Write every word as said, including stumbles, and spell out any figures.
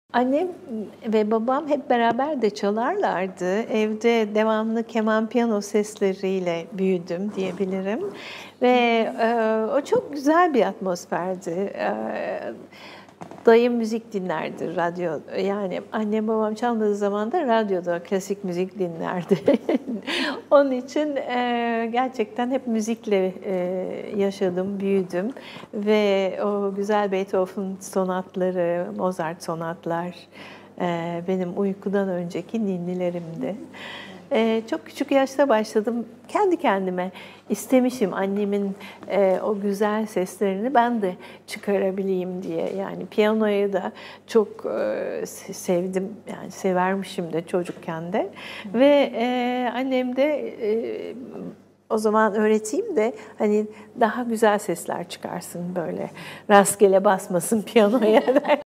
Annem ve babam hep beraber de çalarlardı. Evde devamlı keman, piyano sesleriyle büyüdüm diyebilirim ve, eee, o çok güzel bir atmosferdi. Eee, dayım müzik dinlerdi, radyo yani annem babam çalmadığı zaman da radyoda klasik müzik dinlerdi. Onun için, eee, gerçekten hep müzikle, eee, yaşadım, büyüdüm ve o güzel Beethoven sonatları, Mozart sonatlar, eee, benim uykudan önceki ninnilerimdi. Eee, çok küçük yaşta başladım. Kendi kendime istemişim annemin, eee, o güzel seslerini ben de çıkarabileyim diye. Yani piyanoyu da çok, eee, se sevdim, yani severmişim de çocukken de ve, eee, annem de, eee, o zaman öğreteyim de, hani, daha güzel sesler çıkarsın böyle, rastgele basmasın piyanoya der.